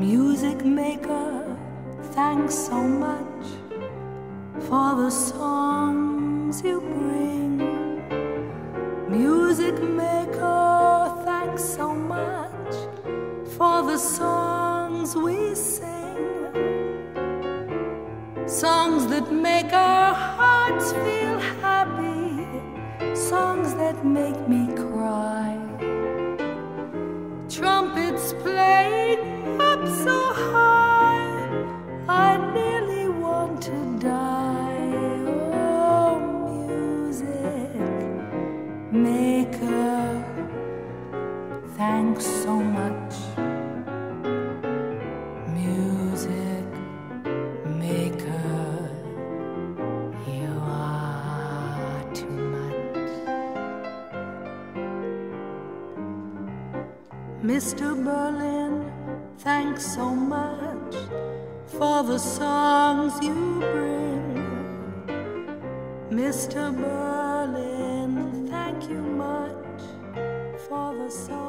Music maker, thanks so much for the songs you bring. Music maker, thanks so much for the songs we sing. Songs that make our hearts feel happy, songs that make me cry. Trumpets played up so high, I nearly want to die. Oh, music maker, thanks so much. Music maker, you are too much. Mr. Berlin, thanks so much for the songs you bring. Mr. Berlin, thank you much for the songs.